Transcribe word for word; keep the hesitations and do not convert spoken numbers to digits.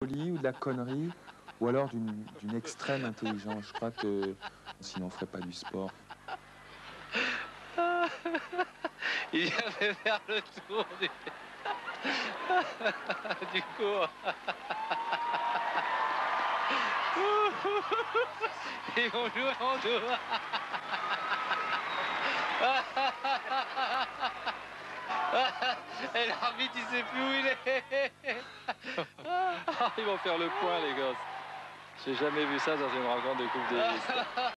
folie ou de la connerie, ou alors d'une d'une extrême intelligence. Je crois que sinon on ferait pas du sport. Il vient de faire le tour du, du cours. Ils vont jouer en deux. Et l'arbitre il sait plus où il est. Ils vont faire le point les gosses. J'ai jamais vu ça dans une rencontre de Coupe Davis.